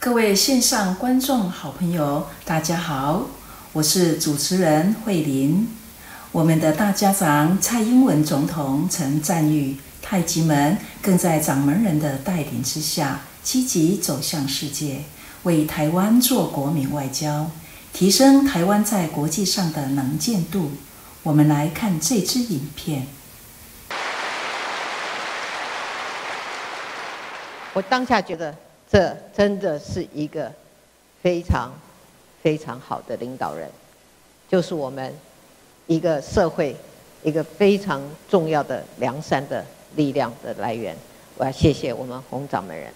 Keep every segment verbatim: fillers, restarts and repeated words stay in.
各位线上观众好朋友，大家好，我是主持人慧琳。我们的大家长蔡英文总统曾赞誉太极门更在掌门人的带领之下，积极走向世界，为台湾做国民外交，提升台湾在国际上的能见度。我们来看这支影片。 我当下觉得，这真的是一个非常非常好的领导人，就是我们一个社会一个非常重要的良善的力量的来源。我要谢谢我们洪掌门人。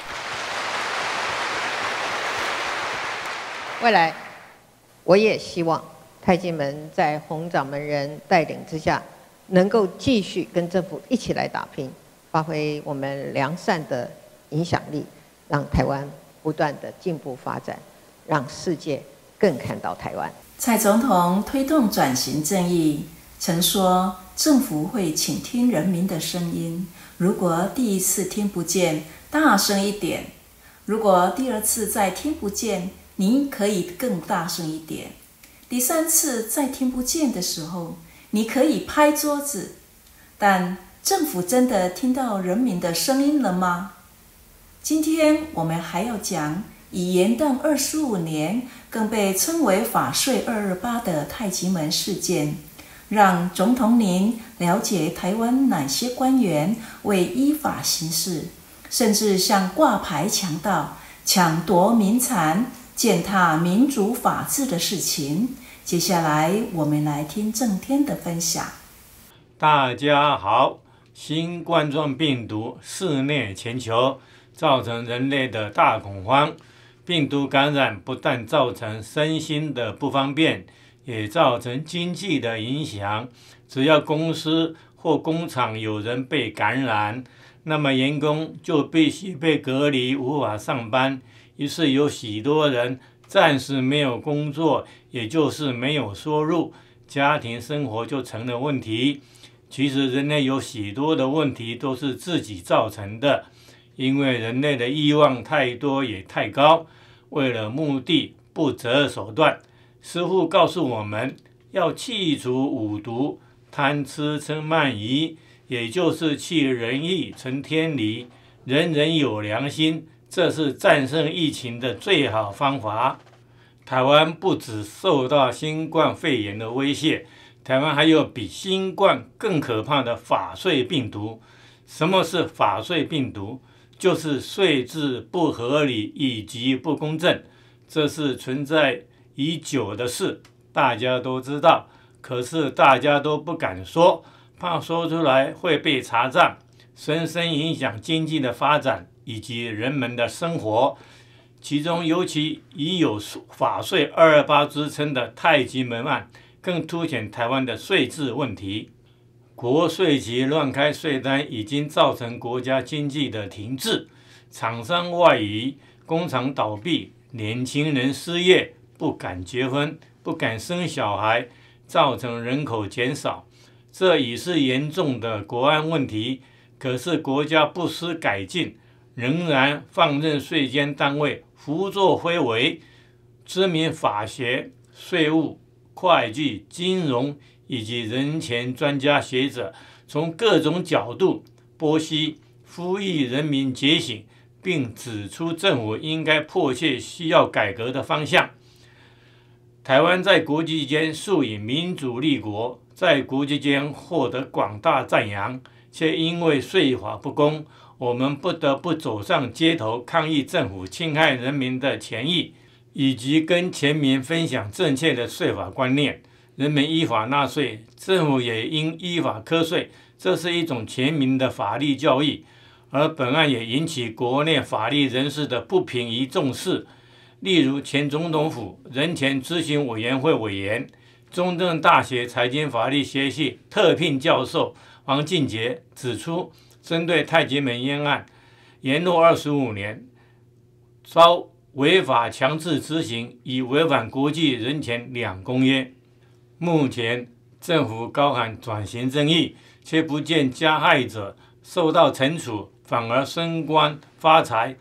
未来，我也希望太极门在洪掌门人带领之下，能够继续跟政府一起来打拼，发挥我们良善的影响力，让台湾不断的进步发展，让世界更看到台湾。 蔡总统推动转型正义，曾说政府会倾听人民的声音，如果第一次听不见，大声一点；如果第二次再听不见，您可以更大声一点；第三次再听不见的时候，你可以拍桌子。但政府真的听到人民的声音了吗？今天我们还要讲以延宕二十五年，更被称为法税二二八的太极门事件，让总统您了解台湾哪些官员为依法行事，甚至像挂牌强盗、抢夺民产、践踏民主法治的事情。接下来我们来听正天的分享。 大家好，新冠状病毒肆虐全球，造成人类的大恐慌。病毒感染不但造成身心的不方便，也造成经济的影响。只要公司或工厂有人被感染，那么员工就必须被隔离，无法上班。于是有许多人暂时没有工作，也就是没有收入，家庭生活就成了问题。其实人类有许多的问题都是自己造成的，因为人类的欲望太多也太高，为了目的不择手段。师父告诉我们要去除五毒，贪吃嗔慢疑，也就是去人欲存天理，人人有良心，这是战胜疫情的最好方法。台湾不只受到新冠肺炎的威胁，台湾还有比新冠更可怕的法税病毒。什么是法税病毒？就是税制不合理以及不公正，这是存在已久的事，大家都知道，可是大家都不敢说，怕说出来会被查账，深深影响经济的发展以及人们的生活。其中尤其已有法税二二八之称的太极门案，更凸显台湾的税制问题。国税局乱开税单已经造成国家经济的停滞，厂商外移，工厂倒闭，年轻人失业，不敢结婚，不敢生小孩，造成人口减少。这已是严重的国安问题，可是国家不思改进，仍然放任税监单位胡作非为。知名法学、税务、会计、金融以及人权专家学者从各种角度剖析，呼吁人民觉醒，并指出政府应该迫切需要改革的方向。台湾在国际间素以民主立国，在国际间获得广大赞扬，却因为税法不公，我们不得不走上街头抗议政府侵害人民的权益，以及跟全民分享正确的税法观念。人民依法纳税，政府也应依法课税，这是一种全民的法律教育。而本案也引起国内法律人士的不平与重视。例如前总统府人权咨询委员会委员、中正大学财经法律学系特聘教授王进杰指出，针对太极门冤案延落二十五年，遭违法强制执行，已违反国际人权两公约。目前政府高喊转型正义，却不见加害者受到惩处，反而升官发财，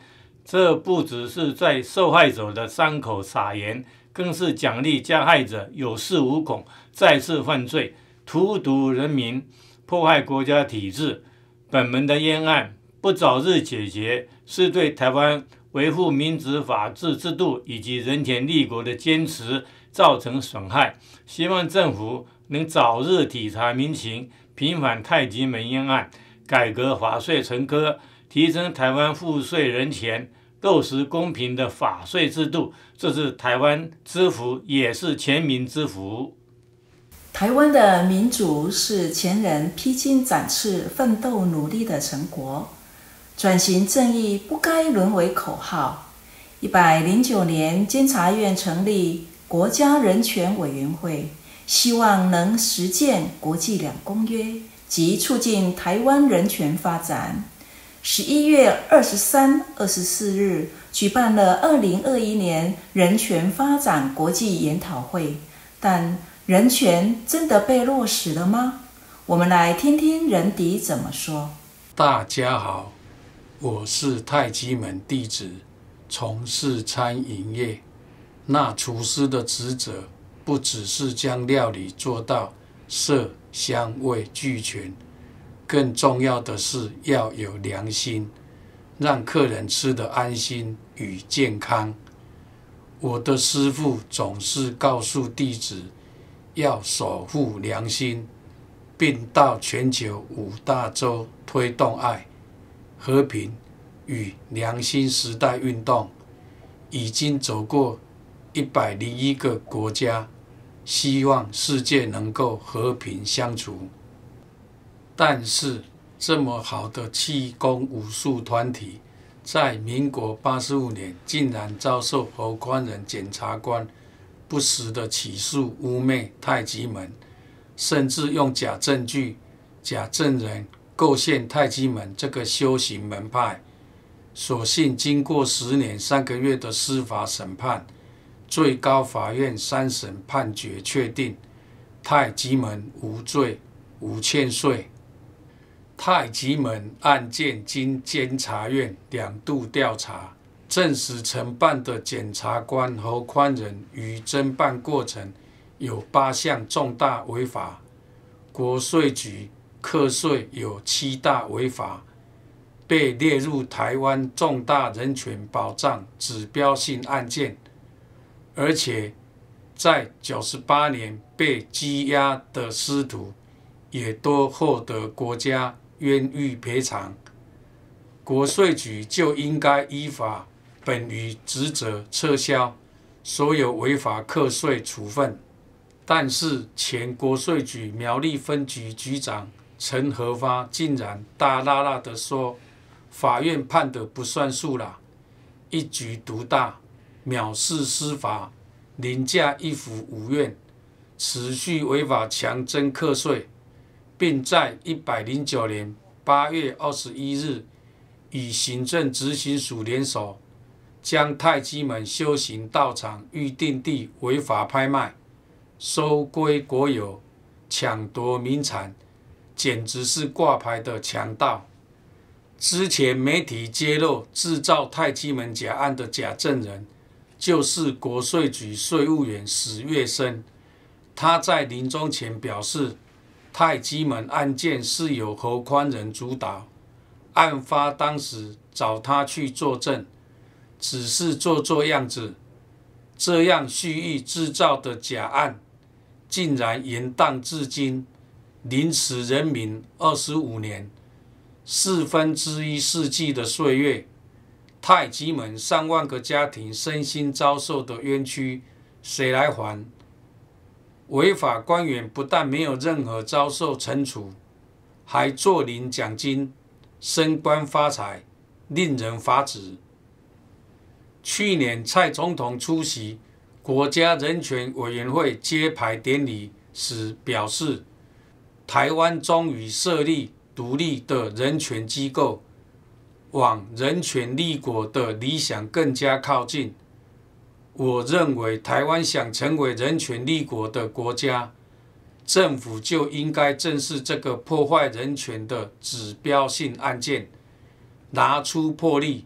这不只是在受害者的伤口撒盐，更是奖励加害者有恃无恐，再次犯罪，荼毒人民，破坏国家体制。本门的冤案不早日解决，是对台湾维护民主法治制度以及人权立国的坚持造成损害。希望政府能早日体察民情，平反太极门冤案，改革法税存科，提升台湾赋税人权，落实公平的法税制度。这是台湾之福，也是全民之福。 台湾的民主是前人披荆斩棘、奋斗努力的成果。转型正义不该沦为口号。一百零九年，监察院成立国家人权委员会，希望能实践国际两公约及促进台湾人权发展。十一月二十三、二十四日举办了二零二一年人权发展国际研讨会，但人权真的被落实了吗？我们来听听仁迪怎么说。 大家好，我是太极门弟子，从事餐饮业。那厨师的职责不只是将料理做到色香味俱全，更重要的是要有良心，让客人吃得安心与健康。我的师父总是告诉弟子要守护良心，并到全球五大洲推动爱、和平与良心时代运动，已经走过一百零一个国家，希望世界能够和平相处。但是，这么好的气功武术团体，在民国八十五年竟然遭受侯宽仁检察官不实的起诉污蔑太极门，甚至用假证据、假证人构陷太极门这个修行门派。所幸经过十年三个月的司法审判，最高法院三审判决确定太极门无罪无欠税。太极门案件经监察院两度调查，证实承办的检察官侯宽仁于侦办过程有八项重大违法，国税局课税有七大违法，被列入台湾重大人权保障指标性案件，而且在九十八年被羁押的师徒也都获得国家冤狱赔偿。国税局就应该依法本于职责撤销所有违法课税处分。但是前国税局苗栗分局局长陈和发竟然大喇喇地说，法院判的不算数啦，一局独大，藐视司法，凌驾一府五院，持续违法强征课税，并在一百零九年八月二十一日与行政执行署联手，将太极门修行道场预定地违法拍卖、收归国有、抢夺民产，简直是挂牌的强盗。之前媒体揭露制造太极门假案的假证人，就是国税局税务员史月生。他在临终前表示，太极门案件是由侯宽仁主导，案发当时找他去作证，只是做做样子。这样蓄意制造的假案，竟然延宕至今，凌迟人民二十五年，四分之一世纪的岁月。太极门上万个家庭身心遭受的冤屈，谁来还？违法官员不但没有任何遭受惩处，还坐领奖金、升官发财，令人发指。去年蔡总统出席国家人权委员会揭牌典礼时表示，台湾终于设立独立的人权机构，往人权立国的理想更加靠近。我认为台湾想成为人权立国的国家，政府就应该正视这个破坏人权的指标性案件，拿出魄力，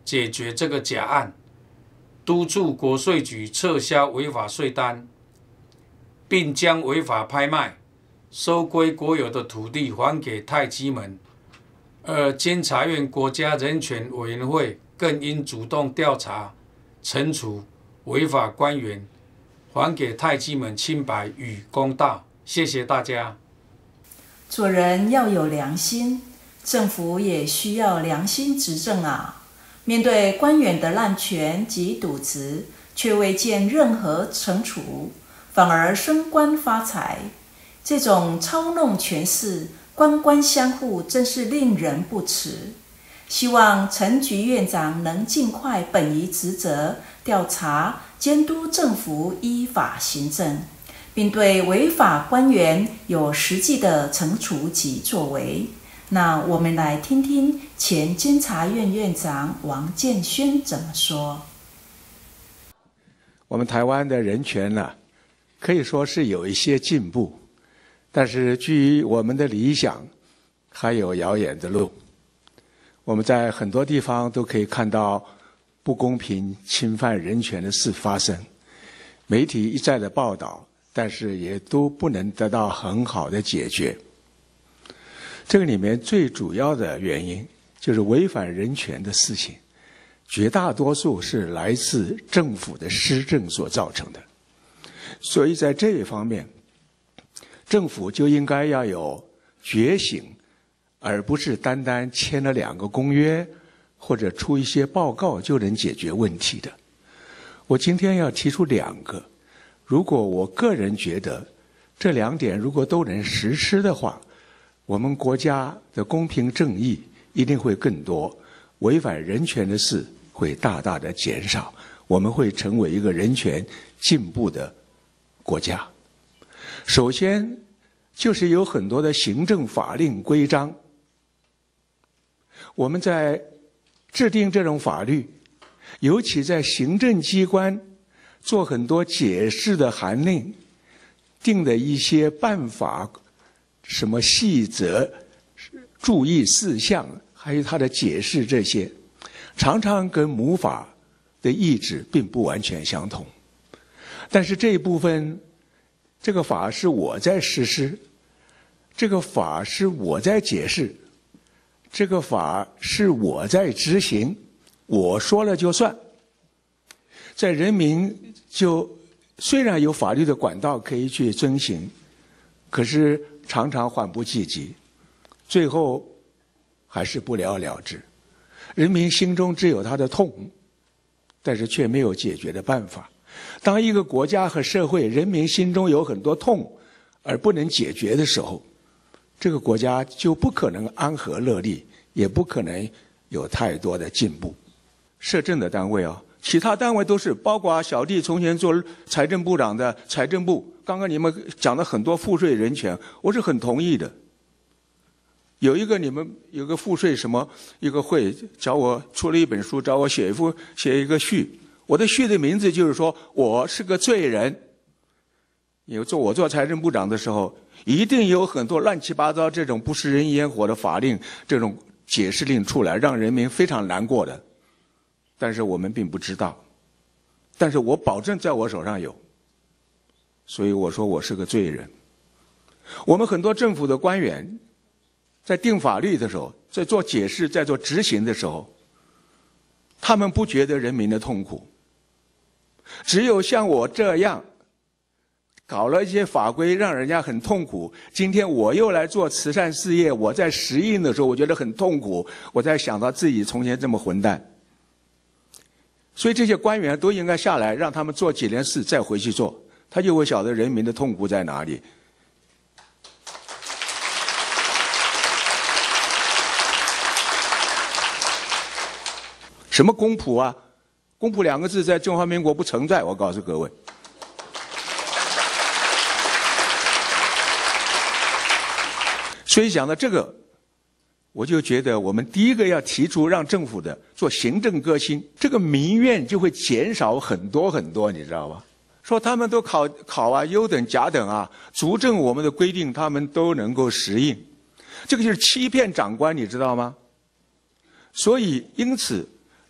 解决这个假案，督促国税局撤销违法税单，并将违法拍卖、收归国有的土地还给泰姬们。而监察院国家人权委员会更应主动调查、惩处违法官员，还给泰姬们清白与公道。谢谢大家。 做人要有良心，政府也需要良心执政啊！面对官员的滥权及渎职，却未见任何惩处，反而升官发财，这种操弄权势、官官相护，真是令人不齿。希望陈菊院长能尽快本移职责，调查监督政府依法行政，并对违法官员有实际的惩处及作为。那我们来听听前监察院院长王建轩怎么说。 我们台湾的人权呢，可以说是有一些进步，但是距我们的理想还有遥远的路。我们在很多地方都可以看到不公平、侵犯人权的事发生，媒体一再的报道，但是也都不能得到很好的解决。这个里面最主要的原因就是违反人权的事情，绝大多数是来自政府的施政所造成的。所以在这一方面，政府就应该要有觉醒，而不是单单签了两个公约或者出一些报告就能解决问题的。我今天要提出两个，如果我个人觉得这两点如果都能实施的话，我们国家的公平正义一定会更多，违反人权的事会大大的减少，我们会成为一个人权进步的国家。首先就是有很多的行政法令规章，我们在制定这种法律，尤其在行政机关做很多解释的函令，定的一些办法、什么细则、注意事项，还有它的解释，这些常常跟母法的意志并不完全相同。但是这一部分，这个法是我在实施，这个法是我在解释，这个法是我在执行，我说了就算。在人民就虽然有法律的管道可以去遵行，可是常常缓不济急，最后还是不了了之。人民心中只有他的痛，但是却没有解决的办法。当一个国家和社会人民心中有很多痛而不能解决的时候，这个国家就不可能安和乐利，也不可能有太多的进步。摄政的单位啊，其他单位都是，包括小弟从前做财政部长的财政部，刚刚你们讲了很多赋税人权，我是很同意的。有一个你们有个赋税什么一个会找我出了一本书，找我写一副写一个序，我的序的名字就是说我是个罪人。有做我做财政部长的时候，一定有很多乱七八糟这种不食人烟火的法令，这种解释令出来，让人民非常难过的。但是我们并不知道，但是我保证在我手上有，所以我说我是个罪人。我们很多政府的官员在定法律的时候，在做解释，在做执行的时候，他们不觉得人民的痛苦，只有像我这样搞了一些法规让人家很痛苦。今天我又来做慈善事业，我在实印的时候我觉得很痛苦，我在想到自己从前这么混蛋。所以这些官员都应该下来，让他们做几件事再回去做，他就会晓得人民的痛苦在哪里。什么公仆啊？公仆两个字在中华民国不存在，我告诉各位。所以讲到这个，我就觉得我们第一个要提出让政府的做行政革新，这个民怨就会减少很多很多，你知道吧？说他们都考考啊，优等甲等啊，足证我们的规定他们都能够适应，这个就是欺骗长官，你知道吗？所以因此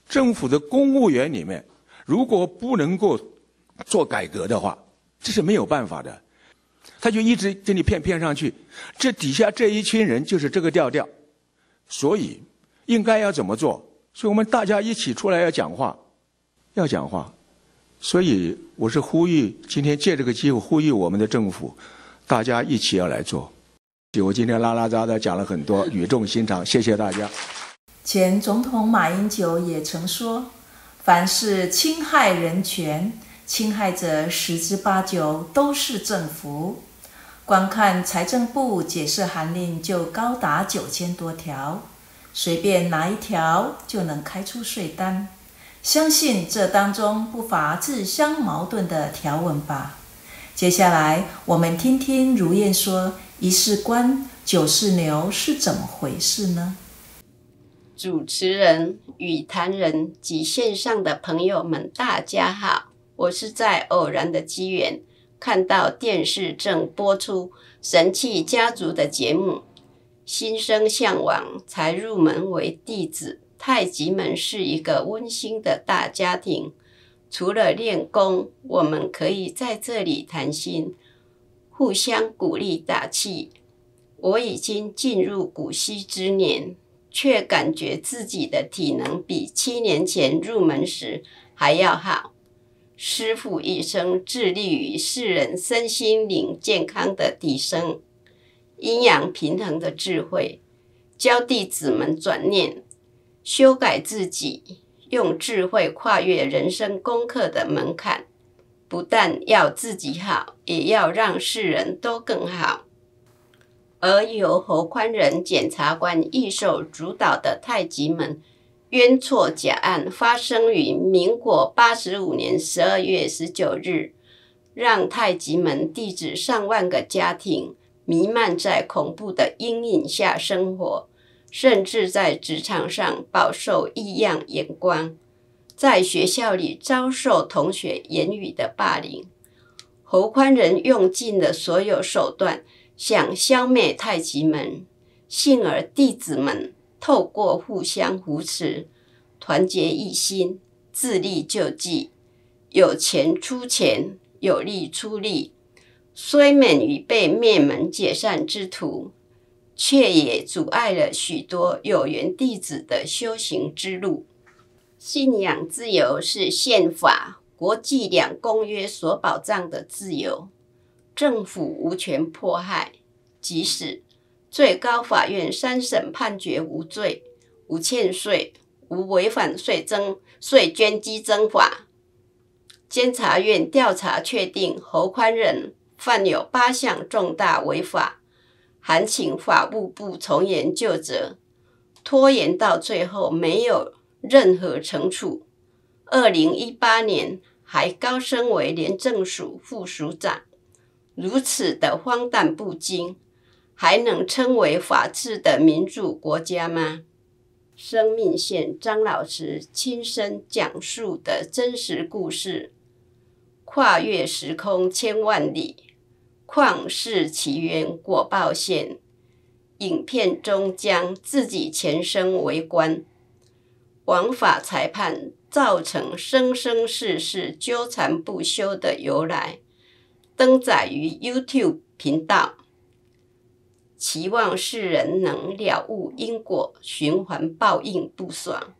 政府的公务员里面，如果不能够做改革的话，这是没有办法的。他就一直给你骗骗上去，这底下这一群人就是这个调调。所以应该要怎么做？所以我们大家一起出来要讲话，要讲话。所以我是呼吁，今天借这个机会呼吁我们的政府，大家一起要来做。我今天拉拉杂杂讲了很多，语重心长，谢谢大家。 前总统马英九也曾说，凡是侵害人权，侵害者十之八九都是政府。光看财政部解释函令就高达九千多条，随便拿一条就能开出税单。相信这当中不乏自相矛盾的条文吧。接下来我们听听如燕说一世官九世牛是怎么回事呢？ 主持人与谈人及线上的朋友们大家好，我是在偶然的机缘看到电视正播出神器家族的节目，心生向往，才入门为弟子。太极门是一个温馨的大家庭，除了练功，我们可以在这里谈心，互相鼓励打气。我已经进入古稀之年，却感觉自己的体能比七年前入门时还要好。师父一生致力于世人身心灵健康的提升，阴阳平衡的智慧，教弟子们转念修改自己，用智慧跨越人生功课的门槛，不但要自己好，也要让世人都更好。而由侯宽仁检察官一手主导的太极门冤错假案发生于民国八十五年十二月十九日，让太极门弟子上万个家庭弥漫在恐怖的阴影下生活，甚至在职场上饱受异样眼光，在学校里遭受同学言语的霸凌。侯宽仁用尽了所有手段，想消灭太极门，幸而弟子们透过互相扶持，团结一心，自力救济，有钱出钱，有力出力，虽免于被灭门解散之途，却也阻碍了许多有缘弟子的修行之路。信仰自由是宪法、国际两公约所保障的自由，政府无权迫害。即使最高法院三审判决无罪、无欠税、无违反税征税捐稽征法，监察院调查确定侯宽仁犯有八项重大违法，函请法务部从严就责，拖延到最后没有任何惩处。二零一八年还高升为廉政署副署长，如此的荒诞不经，还能称为法治的民主国家吗？生命线张老师亲身讲述的真实故事，跨越时空千万里，旷世奇缘果报现。影片中将自己前生为官，枉法裁判造成生生世世纠缠不休的由来，登载于 YouTube 频道，期望世人能了悟因果循环报应不爽，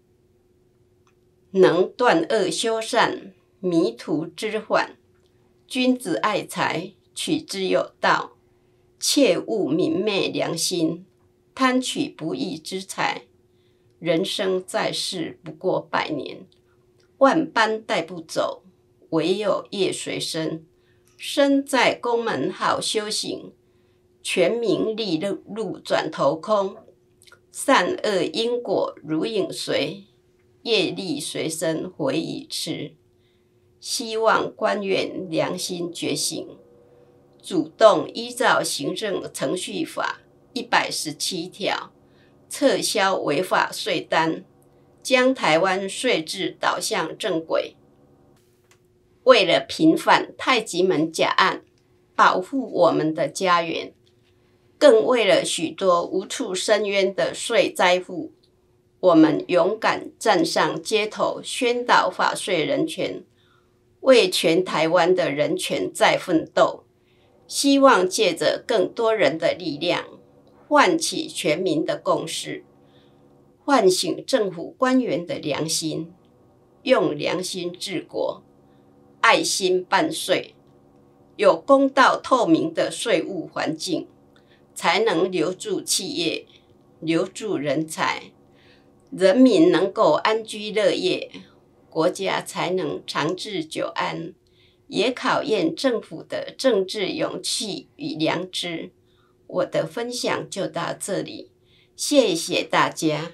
能断恶修善，迷途知返。君子爱财，取之有道，切勿泯灭良心，贪取不义之财。人生在世不过百年，万般带不走，唯有业随身。身在宫门好修行，全名利禄转头空。善恶因果如影随，业力随身回已迟。希望官员良心觉醒，主动依照行政程序法一百十七条撤销违法税单，将台湾税制导向正轨。为了平反太极门假案，保护我们的家园，更为了许多无处申冤的税灾户， 我们勇敢站上街头，宣导法税人权，为全台湾的人权再奋斗。希望借着更多人的力量，唤起全民的共识，唤醒政府官员的良心，用良心治国，爱心办税，有公道透明的税务环境，才能留住企业，留住人才，人民能够安居乐业，国家才能长治久安，也考验政府的政治勇气与良知。我的分享就到这里，谢谢大家。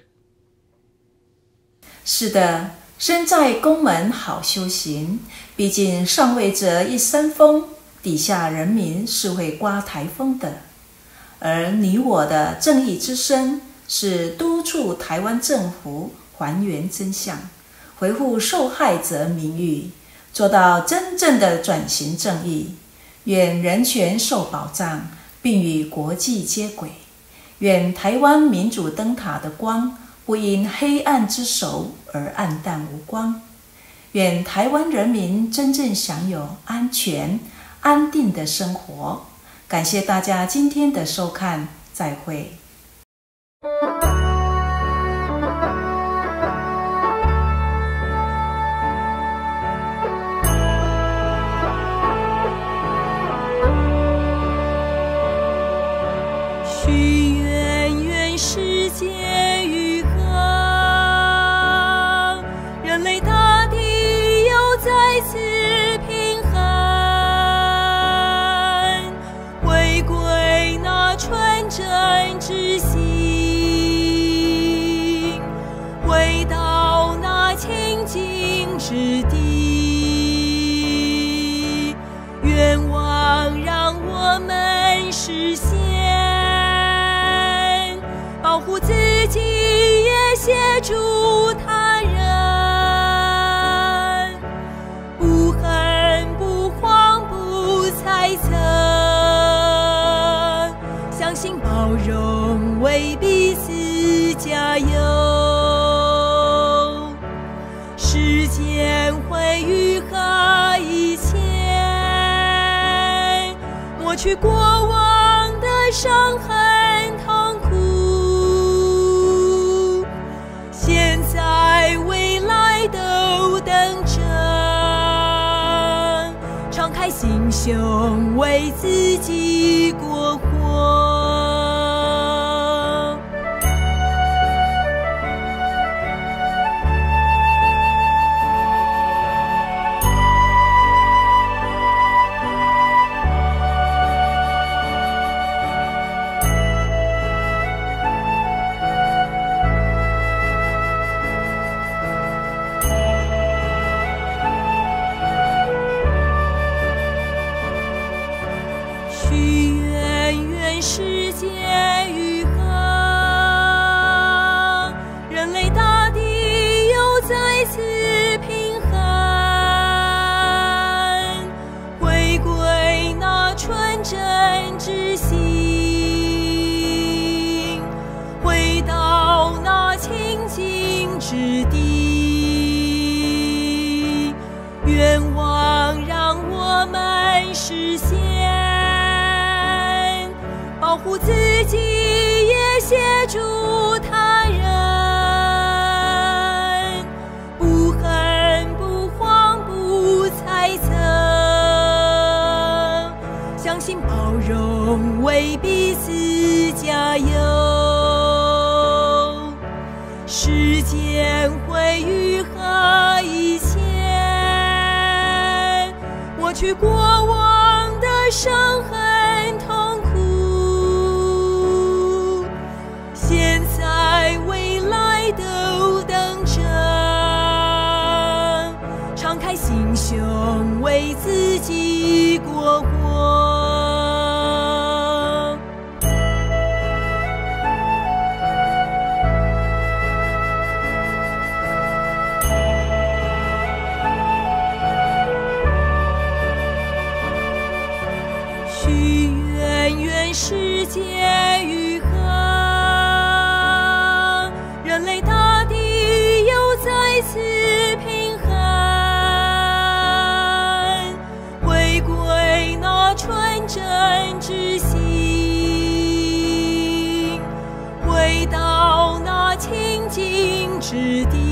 是的，身在宫门好修行，毕竟上位者一扇风，底下人民是会刮台风的。而你我的正义之声是督促台湾政府还原真相，维护受害者名誉，做到真正的转型正义。愿人权受保障，并与国际接轨。愿台湾民主灯塔的光不因黑暗之手而暗淡无光。愿台湾人民真正享有安全、安定的生活。感谢大家今天的收看，再会。 许愿愿世界愈合，人类大地又再次平衡，回归那纯真之心，回到那清净之地，愿望让我们实现，保护自己也协助他人，不恨不慌不猜测，相信包容，为彼此加油。时间会愈合一切，抹去过往的伤痕痛苦，现在未来都等着，敞开心胸，为自己过活。许愿愿世界愈合，人类大地又再次平衡，回归那纯真之心，回到那清净之地，愿望让我们实现，保护自己也协助他人，不恨不慌不猜测，相信包容，为彼此加油。时间会愈合一切，抹去过往的伤痕痛苦，现在未来都等着，敞开心胸，为自己过活。许愿愿世界愈合，人类大地是的。